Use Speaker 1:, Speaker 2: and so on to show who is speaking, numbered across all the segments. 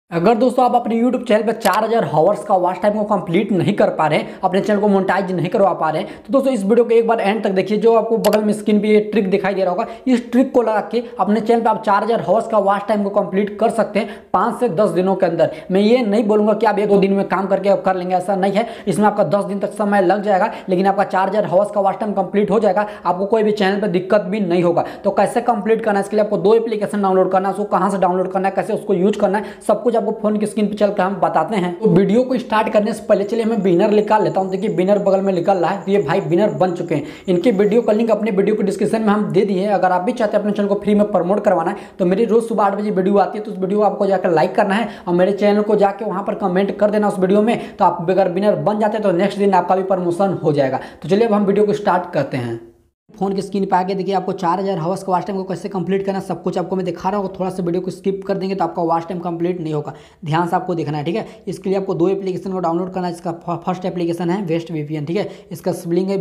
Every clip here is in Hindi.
Speaker 1: अगर दोस्तों आप अपने YouTube चैनल पर 4000 हॉवर्स का वॉच टाइम को कंप्लीट नहीं कर पा रहे हैं, अपने चैनल को मोनेटाइज नहीं करवा पा रहे हैं, तो दोस्तों इस वीडियो को एक बार एंड तक देखिए। जो आपको बगल में स्क्रीन पे ये ट्रिक दिखाई दे रहा होगा, इस ट्रिक को लगा के अपने चैनल पे आप 4000 हॉवर्स का वॉच टाइम को कंप्लीट कर सकते हैं 5 से 10 दिनों के अंदर। मैं ये नहीं बोलूंगा कि आप 1-2 दिन में काम करके आप कर लेंगे, ऐसा नहीं है। इसमें आपका 10 दिन तक समय लग जाएगा, लेकिन आपका 4000 हॉवर्स का वॉच टाइम कंप्लीट हो जाएगा। आपको कोई भी चैनल पर दिक्कत भी नहीं होगा। तो कैसे कंप्लीट करना है, इसके लिए आपको 2 एप्लीकेशन डाउनलोड करना है। उसको कहाँ से डाउनलोड करना है, कैसे उसको यूज करना है, सब कुछ आपको फोन की स्क्रीन पर चल कर हम बताते हैं। तो वीडियो को स्टार्ट करने से पहले चलिए मैं बिनर निकाल लेता हूं। देखिए बिनर बगल में निकल रहा है, तो ये भाई बिनर बन चुके हैं। इनके वीडियो का लिंक अपने वीडियो के डिस्क्रिप्शन में हम दे दिए हैं। अगर आप भी चाहते हैं अपने चैनल को फ्री में प्रमोट करवाना है, तो मेरी रोज सुबह 8 बजे वीडियो आती है, तो उस वीडियो को आपको जाकर लाइक करना है और मेरे चैनल को जाकर वहां पर कमेंट कर देना उस वीडियो में। तो आप अगर बिनर बन जाते हैं तो नेक्स्ट दिन आपका भी प्रमोशन हो जाएगा। तो चलिए अब हम वीडियो को स्टार्ट करते हैं। फोन की स्क्रीन पे आके देखिए आपको 4000 हॉवर्स का वॉच टाइम को कैसे कंप्लीट करना है, सब कुछ आपको मैं दिखा रहा हूँ। थोड़ा सा वीडियो को स्किप कर देंगे तो आपका वॉच टाइम कंप्लीट नहीं होगा। ध्यान से आपको देखना है, ठीक है। इसके लिए आपको 2 एप्लीकेशन को डाउनलोड करना है। इसका फर्स्ट एप्लीकेशन है वेस्ट VPN, ठीक है। इसका स्पेलिंग है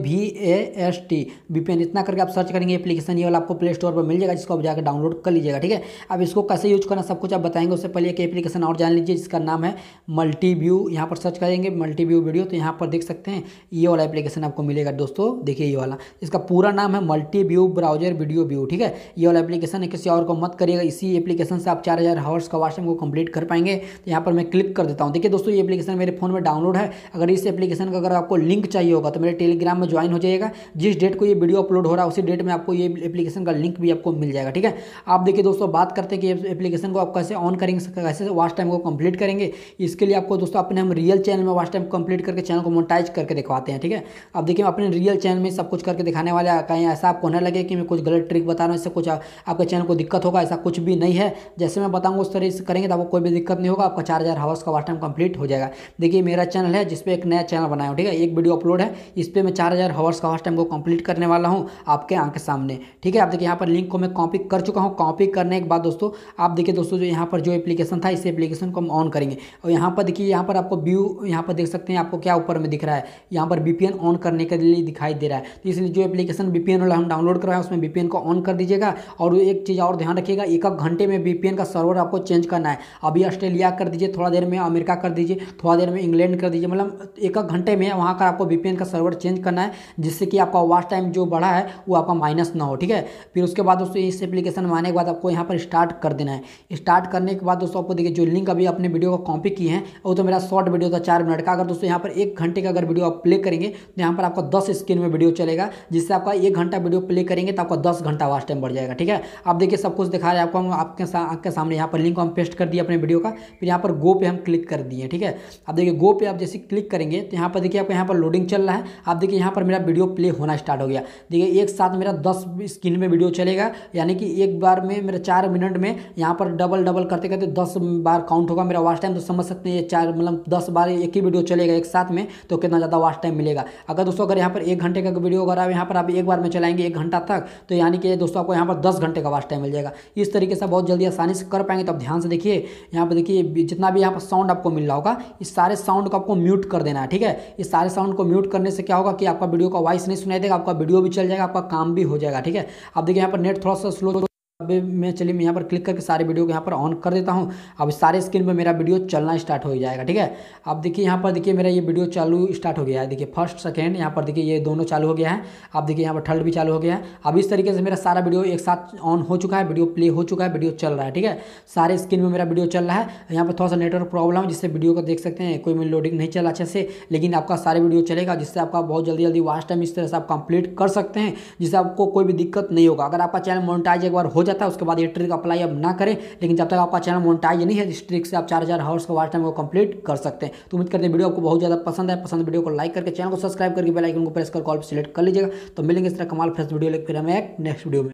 Speaker 1: VAST VPN। इतना करके आप सर्च करेंगे एप्लीकेशन, ये वाला आपको प्ले स्टोर पर मिल जाएगा, जिसको आप जाकर डाउनलोड कर लीजिएगा, ठीक है। अब इसको कैसे यूज करना सब कुछ आप बताएंगे। उससे पहले एक एप्लीकेशन और जान लीजिए, जिसका नाम है मल्टीव्यू। यहाँ पर सर्च करेंगे मल्टीव्यू वीडियो, तो यहाँ पर देख सकते हैं ये वाला एप्लीकेशन आपको मिलेगा दोस्तों। देखिए ये वाला, इसका पूरा नाम है मल्टीव्यू ब्राउजर वीडियो व्यू, ठीक है। ये वाला एप्लीकेशन है, किसी और को मत करिएगा। इसी एप्लीकेशन से आप 4000 हॉवर्स का वॉच टाइम को कंप्लीट कर पाएंगे। तो यहाँ पर मैं क्लिक कर देता हूँ। देखिए दोस्तों ये एप्लीकेशन मेरे फोन में डाउनलोड है। अगर इस एप्लीकेशन का अगर आपको लिंक चाहिए होगा तो मेरे टेलीग्राम में ज्वाइन हो जाइएगा। जिस डेट को ये वीडियो अपलोड हो रहा है उसी डेट में आपको ये एप्लीकेशन का लिंक भी आपको मिल जाएगा, ठीक है। आप देखिए दोस्तों बात करते हैं कि एप्लीकेशन को आप कैसे ऑन करेंगे, कैसे वॉच टाइम को कंप्लीट करेंगे। इसके लिए आपको दोस्तों अपने हम रियल चैनल में वॉच टाइम कंप्लीट करके चैनल को मोनेटाइज करके दिखवाते हैं, ठीक है। अब देखिए अपने रियल चैनल में सब कुछ करके दिखाने वाले, कहीं ऐसा आपको न लगे कि मैं कुछ गलत ट्रिक बता रहा हूँ, इससे कुछ आपके चैनल को दिक्कत होगा, ऐसा कुछ भी नहीं है। जैसे मैं बताऊंगा उस तरह से करेंगे तो आपको कोई भी दिक्कत नहीं होगा। आपका 4000 हॉवर्स का वॉच टाइम कंप्लीट हो जाएगा। देखिए मेरा चैनल है, जिसपे एक नया चैनल बनाया हूँ, ठीक है। एक वीडियो अपलोड है, इस पर मैं 4000 हॉवर्स का वॉच टाइम को कंप्लीट करने वाला हूँ आपके आंख के सामने, ठीक है। आप देखिए यहाँ पर लिंक को मैं कॉपी कर चुका हूँ। कॉपी करने के बाद दोस्तों आप देखिए दोस्तों, जो यहाँ पर जो एप्लीकेशन था, इस एप्लीकेशन को हम ऑन करेंगे। और यहाँ पर देखिए, यहाँ पर आपको व्यू, यहाँ पर देख सकते हैं आपको क्या ऊपर में दिख रहा है, यहाँ पर VPN ऑन करने के लिए दिखाई दे रहा है। तो इसलिए जो एप्लीकेशन VPN वाला हम डाउनलोड करवाए उसमें VPN को ऑन कर दीजिएगा। और एक चीज़ और ध्यान रखिएगा, 1 घंटे में VPN का सर्वर आपको चेंज करना है। अभी ऑस्ट्रेलिया कर दीजिए, थोड़ा देर में अमेरिका कर दीजिए, थोड़ा देर में इंग्लैंड कर दीजिए। मतलब 1 घंटे में वहाँ का आपको VPN का सर्वर चेंज करना है, जिससे कि आपका वॉच टाइम जो बढ़ा है वो आपका माइनस ना हो, ठीक है। फिर उसके बाद दोस्तों इस एप्लीकेशन में आने के बाद आपको यहाँ पर स्टार्ट कर देना है। स्टार्ट करने के बाद दोस्तों आपको देखिए जो लिंक अभी अपने वीडियो को कॉपी किए हैं, वो तो मेरा शॉर्ट वीडियो था 4 मिनट का। अगर दोस्तों यहाँ पर 1 घंटे का अगर वीडियो आप प्ले करेंगे तो यहाँ पर आपका 10 स्क्रीन में वीडियो चलेगा, जिससे आपका 1 घंटा वीडियो प्ले करेंगे तो आपका 10 घंटा वॉच टाइम बढ़ जाएगा, ठीक है। आप देखिए सब कुछ दिखा रहे हैं आपको, हम आपके सामने यहाँ पर लिंक को हम पेस्ट कर दिए अपने वीडियो का। फिर यहाँ पर गो पे हम क्लिक कर दिए, ठीक है। अब देखिए गो पे आप जैसे क्लिक करेंगे तो यहाँ पर देखिए आपको यहाँ पर लोडिंग चल रहा है। आप देखिए यहाँ पर मेरा वीडियो प्ले होना स्टार्ट हो गया। देखिए एक साथ मेरा 10 स्क्रीन में वीडियो चलेगा, यानी कि एक बार में मेरा 4 मिनट में यहाँ पर डबल करते करते 10 बार काउंट होगा मेरा वॉच टाइम। तो समझ सकते हैं ये 4 मतलब 10 बार एक ही वीडियो चलेगा एक साथ में, तो कितना ज़्यादा वॉच टाइम मिलेगा। अगर दोस्तों अगर यहाँ पर 1 घंटे का वीडियो अगर आप यहाँ पर आप एक बार में चलाएंगे 1 घंटा तक, तो यानी कि दोस्तों आपको यहाँ पर 10 घंटे का वॉच टाइम मिल जाएगा। इस तरीके से बहुत जल्दी आसानी से कर पाएंगे। तो आप ध्यान से देखिए, यहाँ पर देखिए जितना भी यहाँ पर साउंड आपको मिल रहा होगा, इस सारे साउंड को आपको म्यूट कर देना है, ठीक है। इस सारे साउंड को म्यूट करने से क्या होगा कि आपका वीडियो का वॉइस नहीं सुनाई देगा, आपका वीडियो भी चल जाएगा, आपका काम भी हो जाएगा, ठीक है। अब देखिए यहाँ पर नेट थोड़ा सा स्लो, अभी मैं चलिए मैं यहाँ पर क्लिक करके सारे वीडियो को यहाँ पर ऑन कर देता हूँ। अब सारे स्क्रीन पे मेरा वीडियो चलना स्टार्ट हो जाएगा, ठीक है। अब देखिए यहाँ पर देखिए मेरा ये वीडियो चालू स्टार्ट हो गया है। देखिए फर्स्ट सेकेंड यहाँ पर देखिए ये दोनों चालू हो गया है। अब देखिए यहाँ पर थर्ड भी चालू हो गया है। अब इस तरीके से मेरा सारा वीडियो एक साथ ऑन हो चुका है, वीडियो प्ले हो चुका है, वीडियो चल रहा है, ठीक है। सारे स्क्रीन में मेरा वीडियो चल रहा है। यहाँ पर थोड़ा सा नेटवर्क प्रॉब्लम है, जिससे वीडियो को देख सकते हैं कोई में लोडिंग नहीं चला अच्छे से, लेकिन आपका सारे वीडियो चलेगा, जिससे आपका बहुत जल्दी वॉच टाइम इस तरह से आप कंप्लीट कर सकते हैं, जिससे आपको कोई भी दिक्कत नहीं होगा। अगर आपका चैनल मोनेटाइज एक बार हो जाता है उसके बाद ये ट्रिक अप्लाई अब ना करें, लेकिन जब तक आपका चैनल मोनेटाइज नहीं है, इस ट्रिक से आप 4000 हॉवर्स का वॉच टाइम को कंप्लीट कर सकते हैं। तो उम्मीद करते हैं वीडियो आपको बहुत ज़्यादा पसंद है। पसंद वीडियो को लाइक करके चैनल को सब्सक्राइब करके बेल आइकन को प्रेस कर कॉल पर सिलेक्ट कर लीजिएगा। तो मिलेंगे इस तरह कमाल फ्रेश वीडियो लेकर फिर हमें एक नेक्स्ट वीडियो में।